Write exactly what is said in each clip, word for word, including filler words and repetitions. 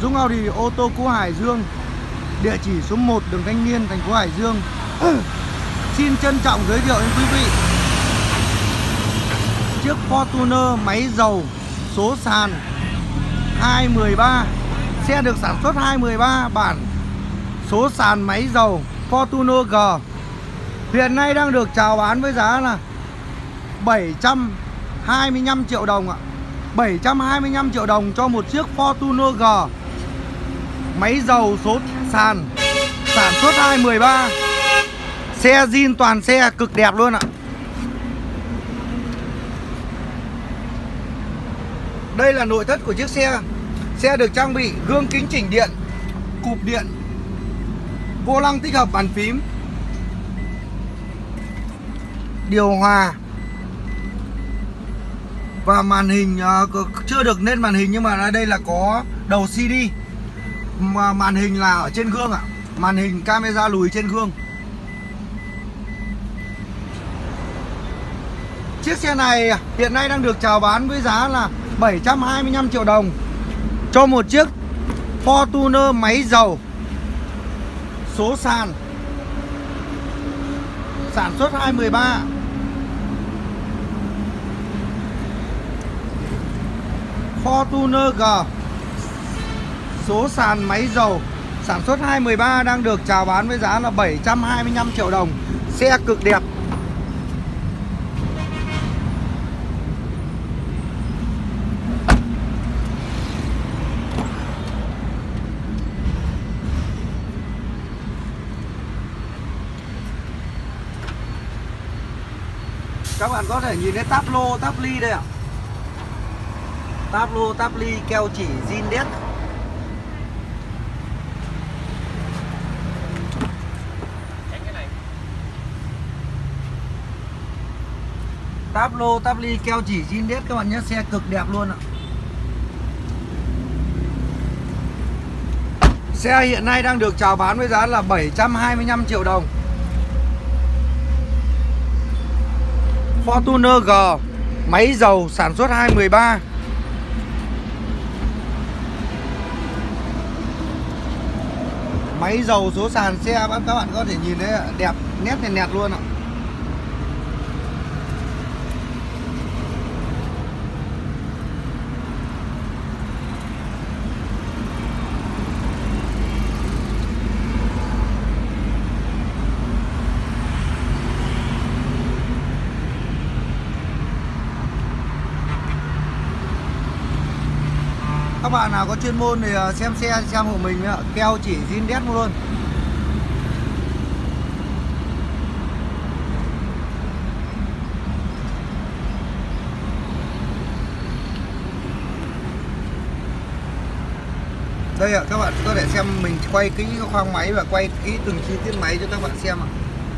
Dũng Audi ô tô cũ Hải Dương, địa chỉ số một đường Thanh Niên, thành phố Hải Dương. Xin trân trọng giới thiệu đến quý vị chiếc Fortuner máy dầu số sàn hai một ba. Xe được sản xuất hai một ba, bản số sàn máy dầu Fortuner G. Hiện nay đang được chào bán với giá là bảy trăm hai mươi lăm triệu đồng ạ. bảy trăm hai mươi lăm triệu đồng cho một chiếc Fortuner G. Máy dầu số sàn, sản xuất hai một ba. Xe zin toàn xe, cực đẹp luôn ạ. Đây là nội thất của chiếc xe. Xe được trang bị gương kính chỉnh điện, cụp điện, vô lăng tích hợp bàn phím, điều hòa và màn hình uh, chưa được lên màn hình, nhưng mà ở đây là có đầu xê đê. Mà màn hình là ở trên gương ạ. Màn hình camera lùi trên gương. Chiếc xe này hiện nay đang được chào bán với giá là bảy trăm hai mươi lăm triệu đồng cho một chiếc Fortuner máy dầu số sàn, sản xuất hai một ba. Fortuner G, số sàn máy dầu, sản xuất hai một ba, đang được chào bán với giá là bảy trăm hai mươi lăm triệu đồng. Xe cực đẹp. Các bạn có thể nhìn thấy táp lô, táp ly đây ạ. Táp lô, táp ly, keo chỉ, zin đét. Táp lô, táp ly, keo chỉ, zin đét các bạn nhé. Xe cực đẹp luôn ạ. Xe hiện nay đang được chào bán với giá là bảy trăm hai mươi lăm triệu đồng. Fortuner G, máy dầu, sản xuất hai một ba. Máy dầu số sàn xe các bạn có thể nhìn thấy đẹp nét nét nét luôn ạ. Các bạn nào có chuyên môn thì xem xe xem hộ mình, keo chỉ zin đét luôn. Đây ạ, các bạn có thể xem mình quay kỹ khoang máy và quay kỹ từng chi tiết máy cho các bạn xem ạ.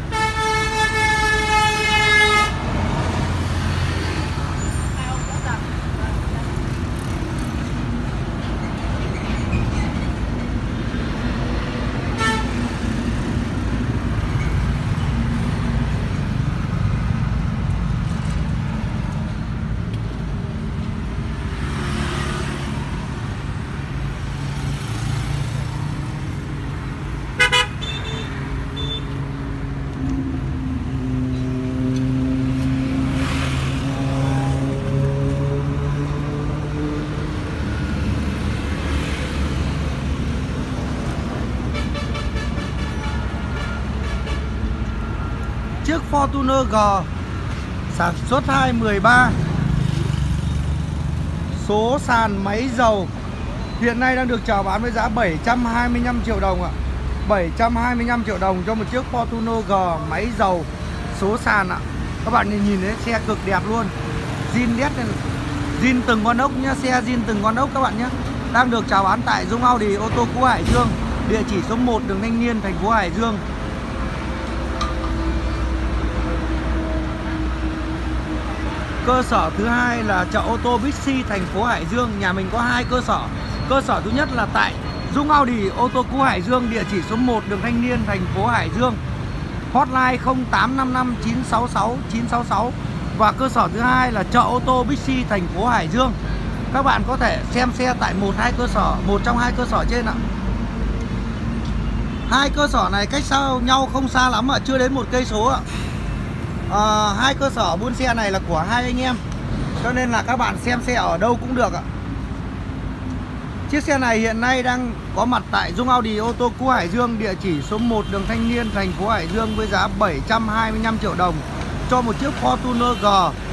Chiếc Fortuner G, sản xuất hai một ba, số sàn máy dầu, hiện nay đang được chào bán với giá bảy trăm hai mươi lăm triệu đồng ạ. bảy trăm hai mươi lăm triệu đồng cho một chiếc Fortuner G máy dầu số sàn ạ. Các bạn nhìn thấy xe cực đẹp luôn. Zin đét này, zin từng con ốc nhá, xe zin từng con ốc các bạn nhé. Đang được chào bán tại Dũng Audi ô tô cũ Hải Dương, địa chỉ số một đường Thanh Niên, thành phố Hải Dương. Cơ sở thứ hai là chợ ô tô Bixi, thành phố Hải Dương. Nhà mình có hai cơ sở. Cơ sở thứ nhất là tại Dũng Audi ô tô cũ Hải Dương, địa chỉ số một đường Thanh Niên, thành phố Hải Dương. Hotline không tám năm năm chín sáu sáu chín sáu sáu. Và cơ sở thứ hai là chợ ô tô Bixi, thành phố Hải Dương. Các bạn có thể xem xe tại một hai cơ sở, một trong hai cơ sở trên ạ. Hai cơ sở này cách xa nhau không xa lắm ạ, chưa đến một cây số ạ. À, hai cơ sở buôn xe này là của hai anh em, cho nên là các bạn xem xe ở đâu cũng được ạ. Chiếc xe này hiện nay đang có mặt tại Dung Audi ô tô cũ Hải Dương, địa chỉ số một đường Thanh Niên, thành phố Hải Dương, với giá bảy trăm hai mươi lăm triệu đồng cho một chiếc Fortuner G.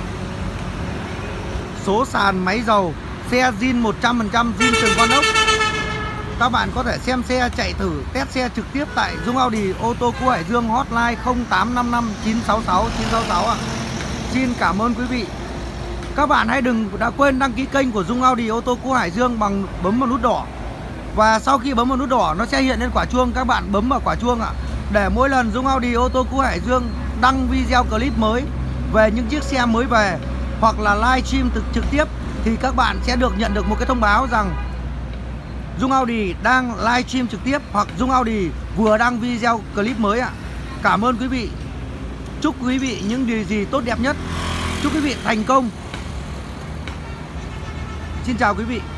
Số sàn máy dầu, xe zin một trăm phần trăm, zin từng con ốc. Các bạn có thể xem xe, chạy thử, test xe trực tiếp tại Dung Audi ô tô cũ Hải Dương, hotline không tám năm năm chín sáu sáu chín sáu sáu ạ. Xin cảm ơn quý vị. Các bạn hãy đừng đã quên đăng ký kênh của Dung Audi ô tô cũ Hải Dương bằng bấm vào nút đỏ. Và sau khi bấm vào nút đỏ nó sẽ hiện lên quả chuông, các bạn bấm vào quả chuông ạ. Để mỗi lần Dung Audi ô tô cũ Hải Dương đăng video clip mới về những chiếc xe mới về hoặc là live stream thực trực tiếp thì các bạn sẽ được nhận được một cái thông báo rằng Dung Audi đang live stream trực tiếp hoặc Dung Audi vừa đăng video clip mới ạ. Cảm ơn quý vị. Chúc quý vị những điều gì tốt đẹp nhất. Chúc quý vị thành công. Xin chào quý vị.